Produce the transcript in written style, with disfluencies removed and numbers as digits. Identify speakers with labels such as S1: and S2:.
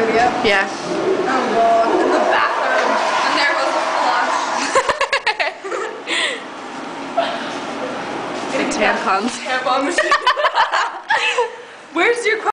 S1: video?
S2: Yeah.
S1: Oh god, in the bathroom. And there was a flush.
S2: The tampons.
S1: Tampon machine. Where's your